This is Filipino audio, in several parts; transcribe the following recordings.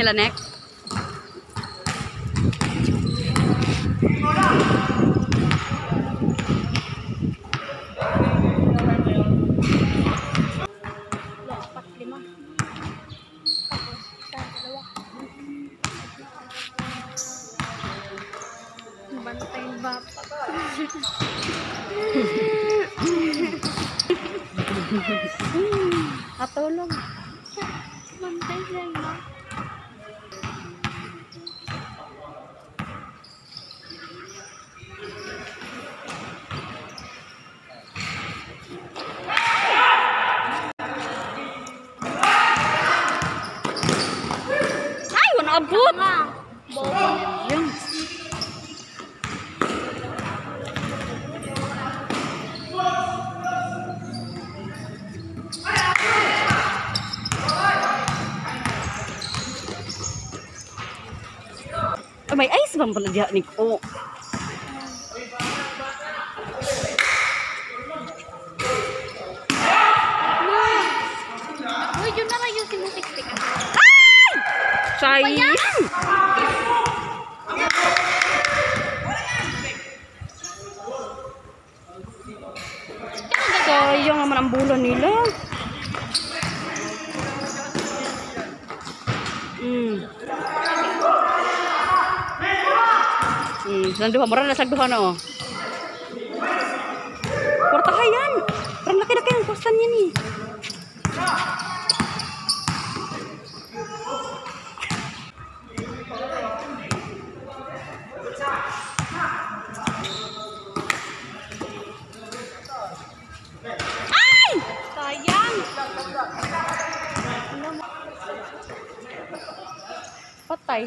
nila, Nek? Bantay bapak. Atulong. Bantay lang ba? Ay, wala abot. Bobo. Yan. May ice bang pala diha ni ko? Uy, yun na kayo sinutik-tik. Sayang! Sayang naman ang bulan nila. Sanduhan, mura na sagduhan na, oh. Portahayan! Parang laki-laki ang postan niya ni. Ay! Sayang! Patay.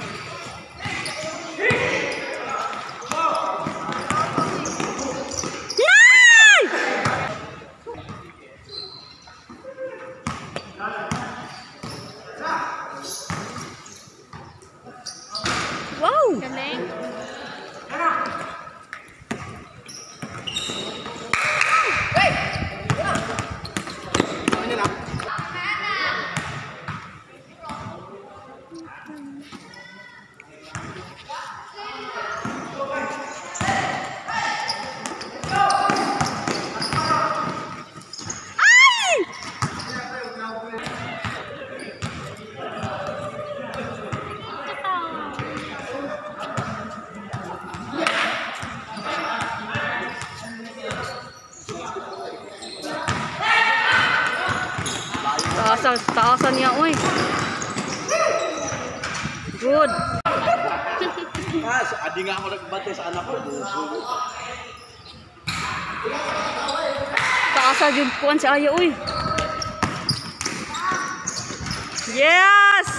Wow! Galing. Taasan niya, uy. Good. Mas, adi nga ako nagbato sa anak ko. Taasan yung puwan si Aya, uy. Yes!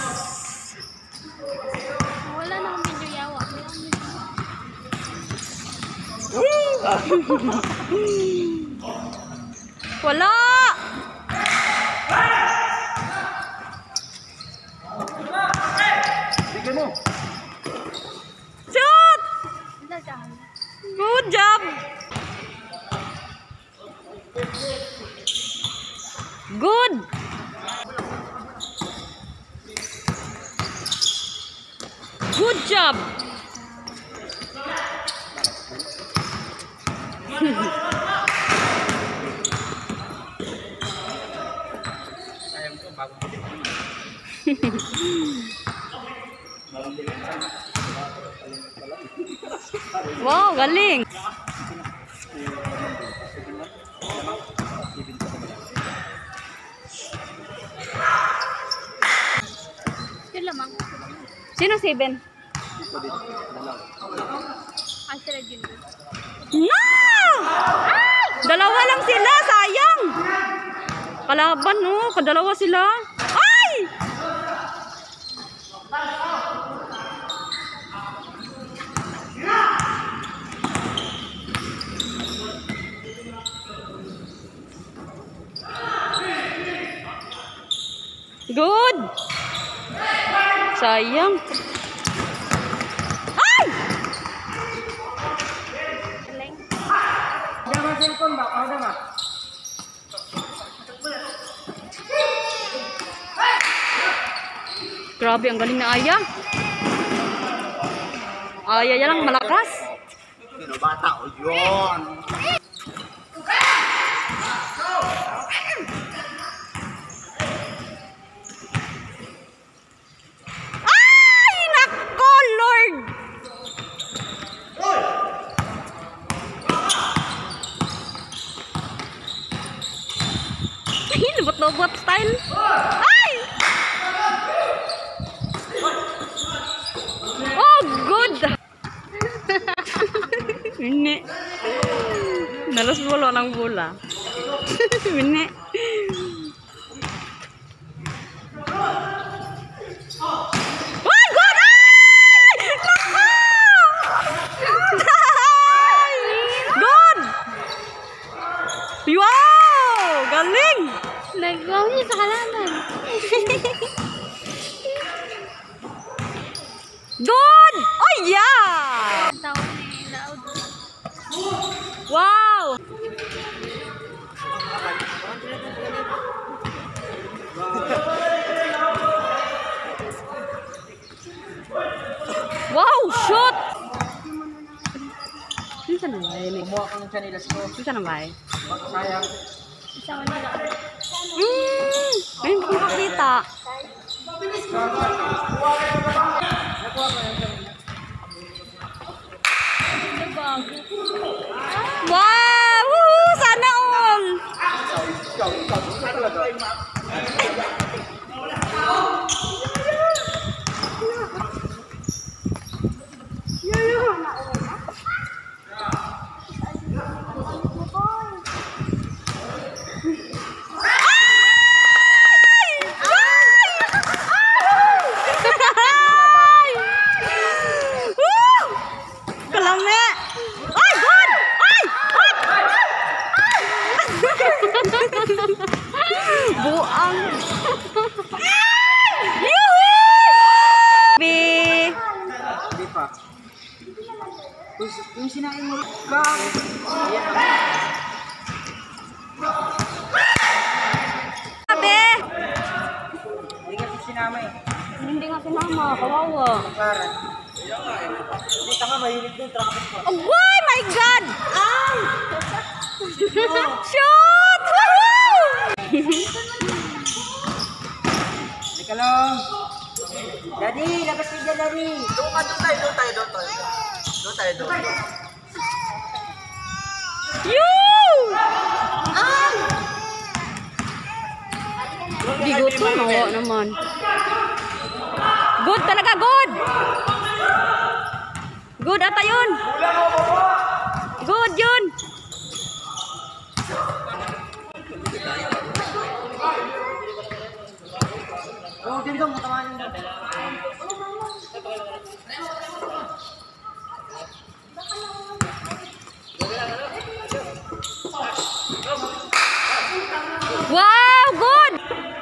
Wala na akong medyo yawa. Wala! Sige mo. Shoot! Dagan. Good job! Good! Good job! Wow, galing! Yun lamang. Sino 7? Ang sila dyan. No! Dalawa lang sila, sayang! Kalaban, no? Kadalawa sila. Ay! Good! Sayang. Ay! Galing. Jangan cellphone, Mbak. Ada nggak? Grabe, ang galing na Aya. Aya yan lang malakas. Pero bata o yun. Ay, nako, Lord! Ay, lubot-lubot style. Ay! Oh, good! Ini. Nalas bola ng bola. Ini. Wah, good! Ay! Nako! Ay! Good! Wow! Galing! Nagawa niya sa halaman. Good! Oh, yeah! Tawa ni Laud. Wow! Wow! Shoot! Saan na ba yun? Kumuha ka ng chanilas ko. Saan na ba yun? Sayang. Isawa ni Laud. Ayun, kung makakita. Wow! Woohoo! Sana all! Ikaw talaga. Kalame! Ay, good! Ay! Buang! Yuhu! Be! Hindi pa. Yung sinain mo ka. Be! Hindi kasi sinama eh. Hindi nga sinama, kawawa. Para. Hindi tanga mahilig doon. Traffic pa. Oh, boy, my God! Ay! Shoot! Woohoo! Teka lang. Daddy, labas ka dyan, Daddy. Doon tayo. Yoo! Ay! Bigot mo, nawa naman. Good talaga, good! Good ata yun! Good yun! Oo, dito mo tamahan yung Wow, good!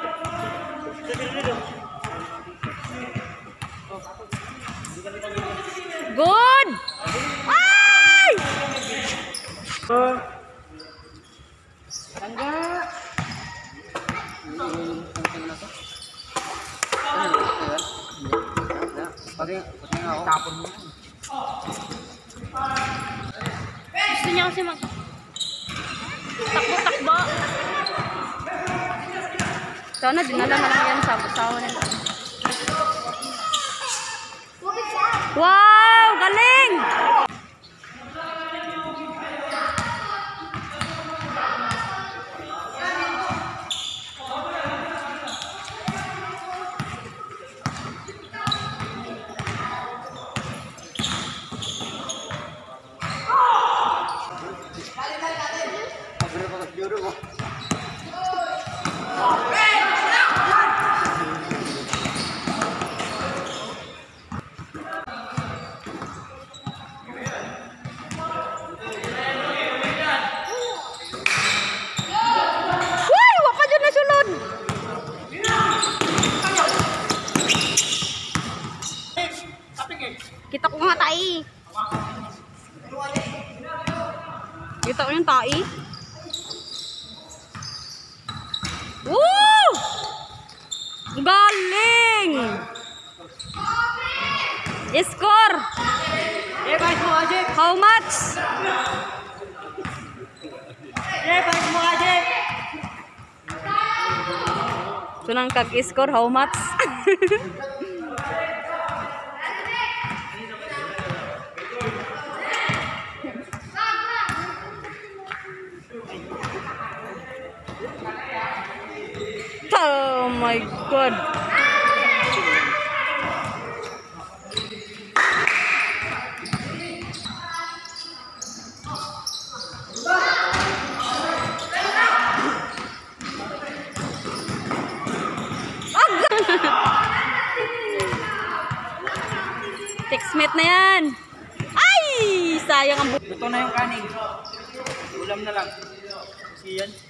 Good! Ay! Tangga. Pati nga ako. Tapon mo. Gusto niya kasi mag... Takbo-takbo. Sana dinala na lang yan sa asawa nila. Wow! Galing! Uy! Wapa dyan na sulod! Kita ko nga tai. Kita ko yung tai. Woo! Galing! Score. Paris mo aja. How much? Paris mo aja. Sunang kag-score, how much? Oh my God. Textmate na yan. Ay! Sayang ang buhay. Luto na yung kanin. Ulam na lang. Kasi yan.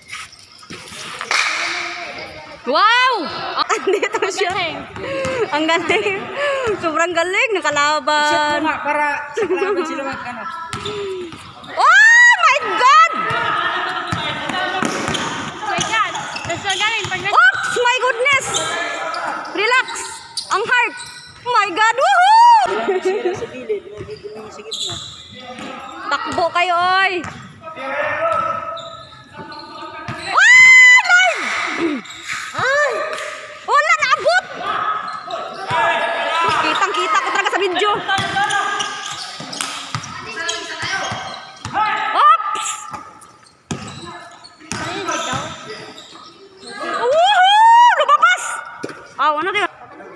Wow! Andito siya. Ang galing. Sobrang galing. Shot mo Nakalaban. nga para sa kalaban sila mag-ano. Oh my God! My God! Tapos na galing. Pag Oops! My goodness! Relax! Ang heart! My God! Woohoo! Sila sa gilid. Pinagiging sa gitna. Takbo kayo, oy! Ay! Wala, naabot! Kitang-kita ko talaga sa video. Oops! Woohoo! Lumabas! Ano din?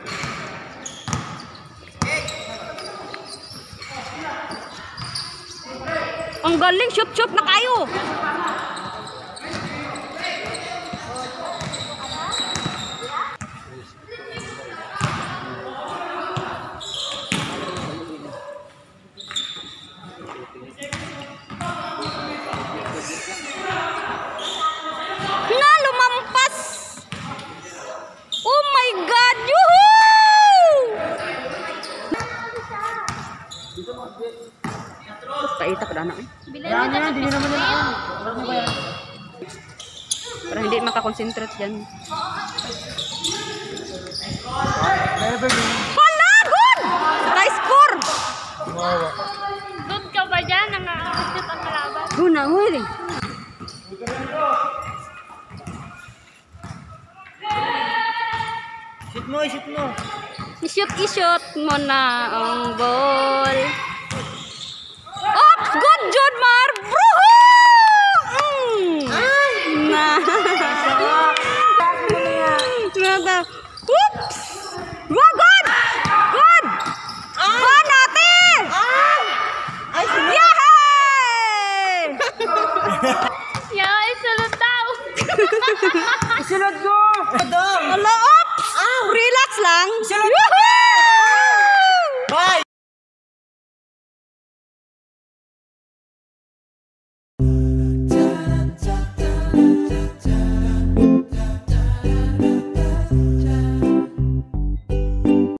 Ang galing, shoot na kayo. Na lumampas. Oh my God! Yuhuu! Kaita ka na eh. Bilan nyo na Hindi naman nila. Ano ba yan? Para hindi makakonsentrate dyan. Never do. Hala! Good! Na-score! Good ka ba dyan? Nangangasot ang kalaban. Guna, huli. Shoot mo, shoot mo. I-shoot mo na ang ball. Oops! Good, Jod Mar! Na. Oops! Wow, good! Good! Good natin! Yay! Yeah, isulot daw. Isunod ko!